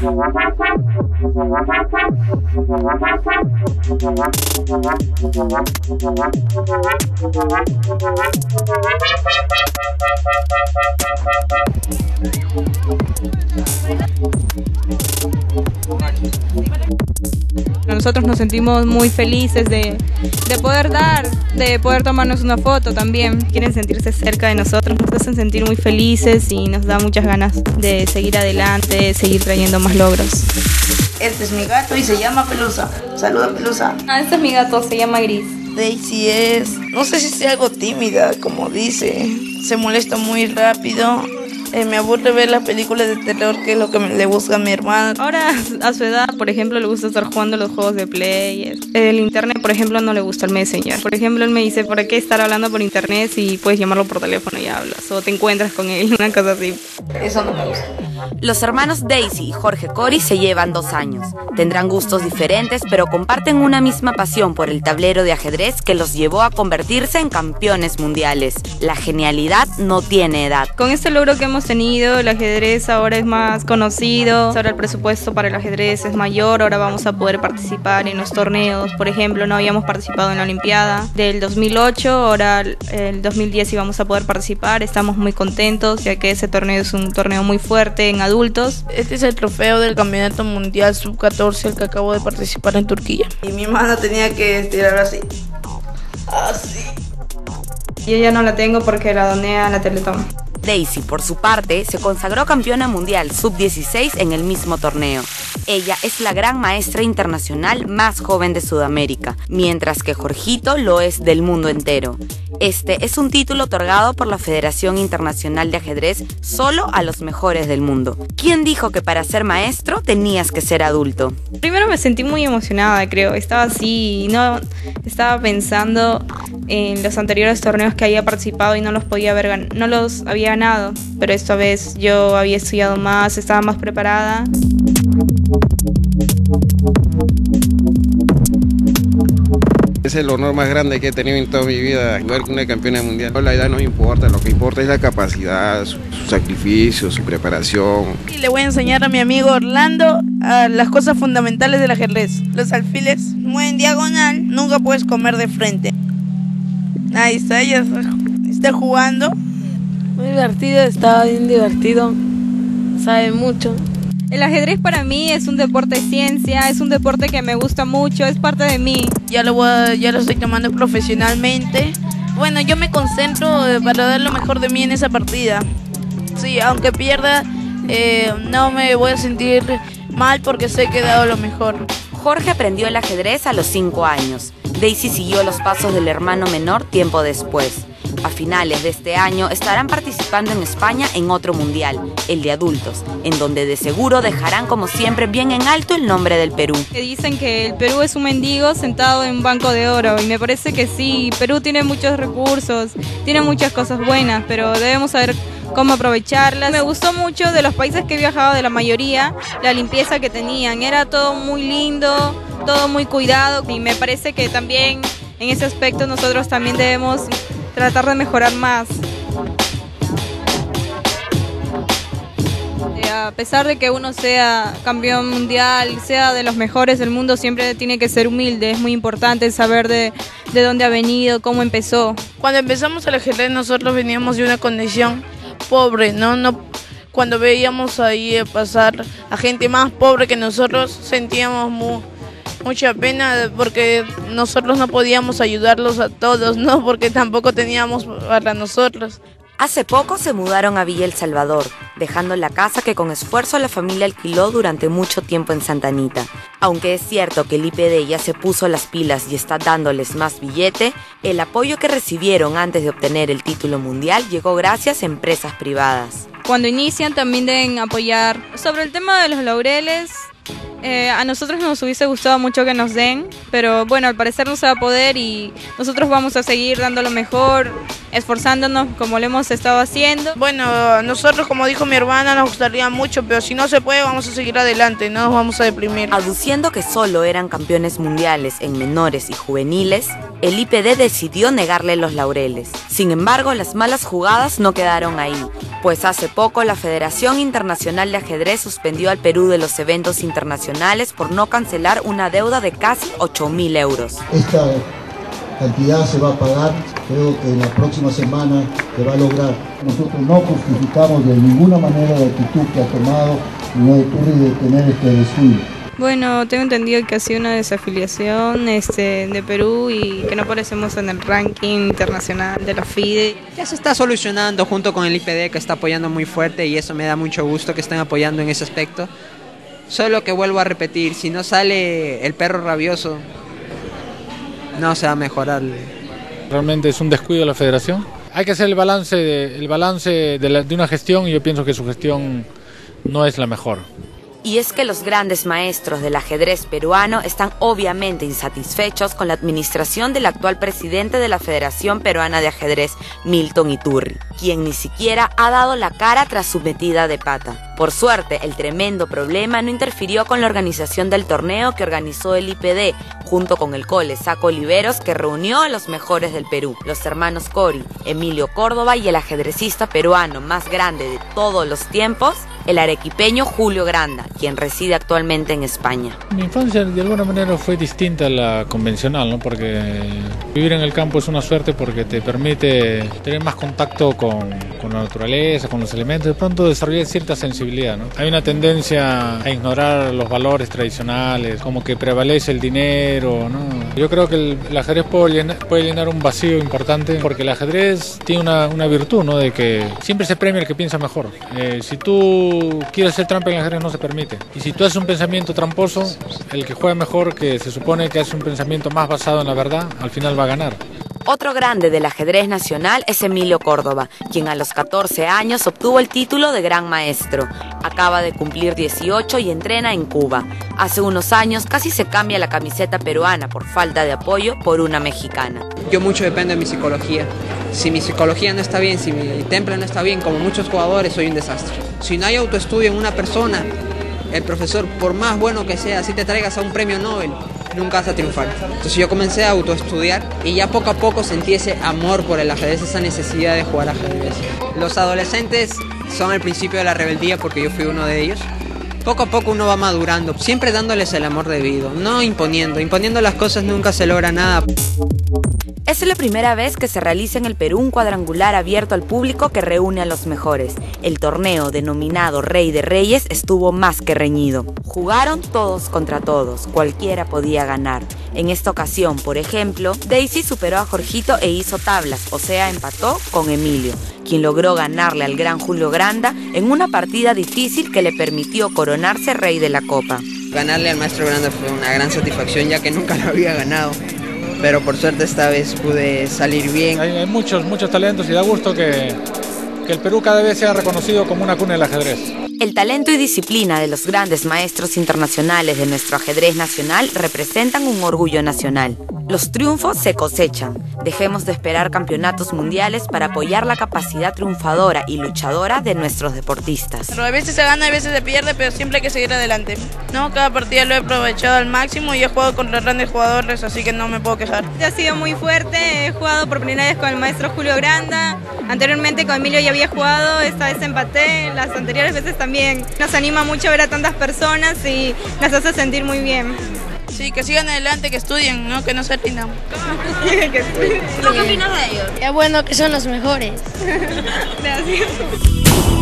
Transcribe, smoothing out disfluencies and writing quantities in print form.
Nosotros nos sentimos muy felices de poder tomarnos una foto también. Quieren sentirse cerca de nosotros, nos hacen sentir muy felices y nos da muchas ganas de seguir adelante, de seguir trayendo más logros. Este es mi gato y se llama Pelusa. Saluda, Pelusa. Este es mi gato, se llama Gris. Daisy no sé si sea algo tímida, como dice. Se molesta muy rápido. Me aburre ver las películas de terror, que es lo que le busca a mi hermana. Ahora, a su edad, por ejemplo, le gusta estar jugando los juegos de Play. El internet, por ejemplo, no le gusta el Messenger. Por ejemplo, él me dice, ¿para qué estar hablando por internet si puedes llamarlo por teléfono y hablas? O te encuentras con él, una cosa así. Eso no me gusta. Los hermanos Daisy y Jorge Cory se llevan 2 años. Tendrán gustos diferentes, pero comparten una misma pasión por el tablero de ajedrez que los llevó a convertirse en campeones mundiales. La genialidad no tiene edad. Con este logro que hemos tenido, el ajedrez ahora es más conocido, ahora el presupuesto para el ajedrez es mayor, ahora vamos a poder participar en los torneos. Por ejemplo, no habíamos participado en la Olimpiada del 2008, ahora el 2010 íbamos a poder participar. Estamos muy contentos, ya que ese torneo es un torneo muy fuerte en adultos. Este es el trofeo del Campeonato Mundial Sub-14 al que acabo de participar en Turquía. Y mi mano tenía que estirar así. Así. Yo ya no la tengo porque la doné a la Teletón. Daisy, por su parte, se consagró campeona mundial sub-16 en el mismo torneo. Ella es la gran maestra internacional más joven de Sudamérica, mientras que Jorgito lo es del mundo entero. Este es un título otorgado por la Federación Internacional de Ajedrez solo a los mejores del mundo. ¿Quién dijo que para ser maestro tenías que ser adulto? Primero me sentí muy emocionada, creo. Estaba así, estaba pensando en los anteriores torneos que había participado y no los había ganado. Pero esta vez yo había estudiado más, estaba más preparada. Es el honor más grande que he tenido en toda mi vida, jugar con una campeona mundial. La edad no importa, lo que importa es la capacidad, su sacrificio, su preparación. Y le voy a enseñar a mi amigo Orlando las cosas fundamentales del ajedrez. Los alfiles mueven diagonal, nunca puedes comer de frente. Ahí está, ella está jugando. Muy divertido, estaba bien divertido, sabe mucho. El ajedrez para mí es un deporte de ciencia, es un deporte que me gusta mucho, es parte de mí. Ya lo estoy tomando profesionalmente. Bueno, yo me concentro para dar lo mejor de mí en esa partida. Sí, aunque pierda, no me voy a sentir mal porque sé que he dado lo mejor. Jorge aprendió el ajedrez a los 5 años. Daisy siguió los pasos del hermano menor tiempo después. A finales de este año estarán participando en España en otro mundial, el de adultos, en donde de seguro dejarán como siempre bien en alto el nombre del Perú. Dicen que el Perú es un mendigo sentado en un banco de oro y me parece que sí, Perú tiene muchos recursos, tiene muchas cosas buenas, pero debemos saber cómo aprovecharlas. Me gustó mucho de los países que he viajado, de la mayoría, la limpieza que tenían, era todo muy lindo, todo muy cuidado y me parece que también en ese aspecto nosotros también debemos tratar de mejorar más. A pesar de que uno sea campeón mundial, sea de los mejores del mundo, siempre tiene que ser humilde. Es muy importante saber de dónde ha venido, cómo empezó. Cuando empezamos el ajedrez nosotros veníamos de una condición pobre, ¿no? Cuando veíamos ahí pasar a gente más pobre que nosotros sentíamos mucha pena porque nosotros no podíamos ayudarlos a todos, ¿no? Porque tampoco teníamos para nosotros. Hace poco se mudaron a Villa El Salvador, dejando la casa que con esfuerzo la familia alquiló durante mucho tiempo en Santa Anita. Aunque es cierto que el IPD ya se puso las pilas y está dándoles más billete, el apoyo que recibieron antes de obtener el título mundial llegó gracias a empresas privadas. Cuando inician también deben apoyar. Sobre el tema de los laureles, a nosotros nos hubiese gustado mucho que nos den, pero bueno, al parecer no se va a poder y nosotros vamos a seguir dando lo mejor, esforzándonos como lo hemos estado haciendo. Bueno, nosotros, como dijo mi hermana, nos gustaría mucho, pero si no se puede vamos a seguir adelante, no nos vamos a deprimir. Aduciendo que solo eran campeones mundiales en menores y juveniles, el IPD decidió negarle los laureles. Sin embargo, las malas jugadas no quedaron ahí, pues hace poco la Federación Internacional de Ajedrez suspendió al Perú de los eventos internacionales por no cancelar una deuda de casi 8.000 euros. Esta cantidad se va a pagar, creo que en la próxima semana se va a lograr. Nosotros no justificamos de ninguna manera la actitud que ha tomado Iturri de tener este descuido. Bueno, tengo entendido que ha sido una desafiliación de Perú y que no aparecemos en el ranking internacional de la FIDE. Ya se está solucionando junto con el IPD, que está apoyando muy fuerte, y eso me da mucho gusto que estén apoyando en ese aspecto. Solo que vuelvo a repetir, si no sale el perro rabioso, no se va a mejorar. Realmente es un descuido de la federación. Hay que hacer el balance de una gestión, y yo pienso que su gestión no es la mejor. Y es que los grandes maestros del ajedrez peruano están obviamente insatisfechos con la administración del actual presidente de la Federación Peruana de Ajedrez, Milton Iturri, quien ni siquiera ha dado la cara tras su metida de pata. Por suerte, el tremendo problema no interfirió con la organización del torneo que organizó el IPD, junto con el Cole Saco Oliveros, que reunió a los mejores del Perú, los hermanos Cori, Emilio Córdoba y el ajedrecista peruano más grande de todos los tiempos, el arequipeño Julio Granda, quien reside actualmente en España. Mi infancia de alguna manera fue distinta a la convencional, ¿no? Porque vivir en el campo es una suerte porque te permite tener más contacto con la naturaleza, con los elementos, de pronto desarrollar cierta sensibilidad, ¿no? Hay una tendencia a ignorar los valores tradicionales, como que prevalece el dinero, ¿no? Yo creo que el ajedrez puede llenar un vacío importante, porque el ajedrez tiene una virtud, ¿no? De que siempre se premia el que piensa mejor. Si tú quieres hacer trampa en el ajedrez, no se permite. Y si tú haces un pensamiento tramposo, el que juega mejor, que se supone que hace un pensamiento más basado en la verdad, al final va a ganar. Otro grande del ajedrez nacional es Emilio Córdoba, quien a los 14 años obtuvo el título de Gran Maestro. Acaba de cumplir 18 y entrena en Cuba. Hace unos años casi se cambia la camiseta peruana por falta de apoyo por una mexicana. Yo mucho dependo de mi psicología. Si mi psicología no está bien, si mi temple no está bien, como muchos jugadores, soy un desastre. Si no hay autoestudio en una persona, el profesor, por más bueno que sea, si te traigas a un premio Nobel, nunca vas a triunfar. Entonces yo comencé a autoestudiar y ya poco a poco sentí ese amor por el ajedrez, esa necesidad de jugar ajedrez. Los adolescentes son el principio de la rebeldía, porque yo fui uno de ellos. Poco a poco uno va madurando, siempre dándoles el amor debido, no imponiendo. Imponiendo las cosas nunca se logra nada. Es la primera vez que se realiza en el Perú un cuadrangular abierto al público que reúne a los mejores. El torneo denominado Rey de Reyes estuvo más que reñido. Jugaron todos contra todos, cualquiera podía ganar. En esta ocasión, por ejemplo, Daisy superó a Jorgito e hizo tablas, o sea, empató con Emilio, quien logró ganarle al gran Julio Granda en una partida difícil que le permitió coronarse rey de la copa. Ganarle al maestro Granda fue una gran satisfacción, ya que nunca lo había ganado. Pero por suerte esta vez pude salir bien. Hay muchos talentos, y da gusto que el Perú cada vez sea reconocido como una cuna del ajedrez. El talento y disciplina de los grandes maestros internacionales de nuestro ajedrez nacional representan un orgullo nacional. Los triunfos se cosechan. Dejemos de esperar campeonatos mundiales para apoyar la capacidad triunfadora y luchadora de nuestros deportistas. Pero a veces se gana, a veces se pierde, pero siempre hay que seguir adelante. No, cada partida lo he aprovechado al máximo y he jugado contra grandes jugadores, así que no me puedo quejar. Ha sido muy fuerte, he jugado por primera vez con el maestro Julio Granda. Anteriormente con Emilio ya había jugado, esta vez empaté, las anteriores veces también. Nos anima mucho ver a tantas personas y nos hace sentir muy bien. Sí, que sigan adelante, que estudien, ¿no? Que no se rindan. ¿Qué opinas de ellos? Es bueno que son los mejores. Gracias.